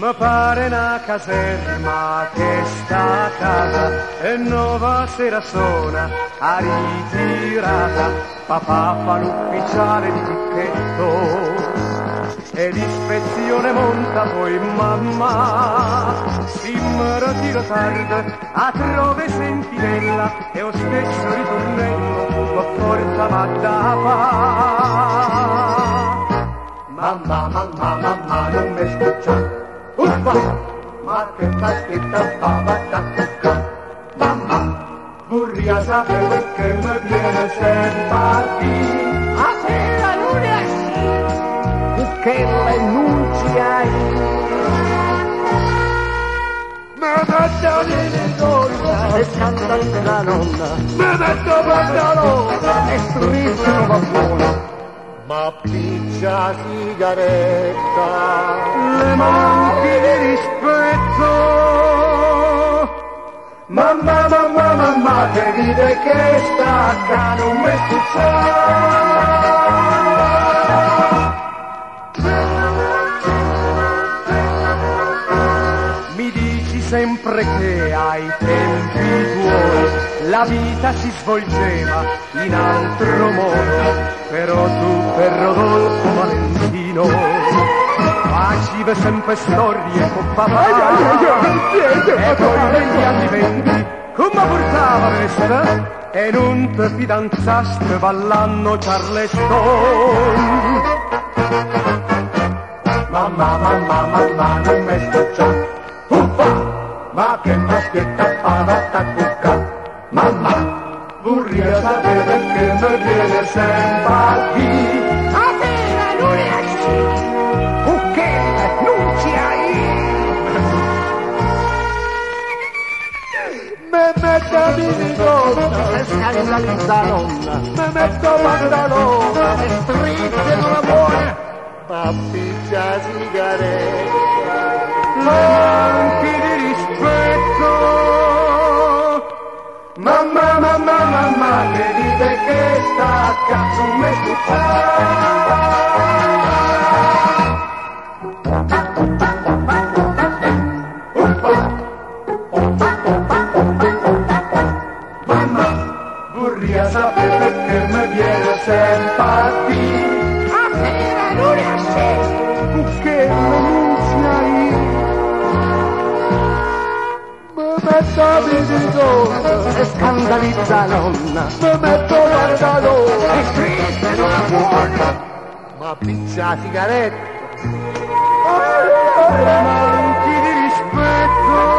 Mi pare una caserma che sta a casa e nuova sera suona a ritirata. Papà fa l'ufficiale di picchetto e l'ispezione monta poi mamma. Si mi ritiro tardi a trove sentinella e lo stesso ritornello ma forza va da fa. Mamma, mamma, mamma, non mi scuccia. Uffa, ma che caschetta fava da cucca. Mamma, vorrei sapere che mi viene sempre a dire. A te la luna che le nunzia mi metto di donna e scandalizza la nonna. Mi metto pantalone e strizzo non va buona. Ma piccia sigaretta, le manchi di rispetto. Mamma, mamma, mamma, che vide che stacca, non mi mi dici sempre che ai tempi tuoi la vita si svolgeva in altro modo. Però tu per Rodolfo Valentino facevi sempre storie con papà e poi negli anni 20 come portava questa e non ti fidanzaste ballando Charleston. Mamma, mamma, mamma, non mi scoccia. Uffa, ma che maschietta fava sta cucca. Mamma, vorrei sapere perché mi viene sempre a dire. A te la luna sì, che non ci hai. Mi metto di donna e scandalizza nonna. Mi metto pantalone e strizze non la buona. Ma piccia sigaretta, manchi di rispetto. Mamma, mamma, mamma, che dite che stacca su me Mamma, vorrei sapere perché mi viene sempre a dire. A te la luna sì, che non sai. Mi metto di donna e scandalizza nonna. Mi metto pantalone e triste non la buona. Ma piccia sigaretta, manchi di rispetto.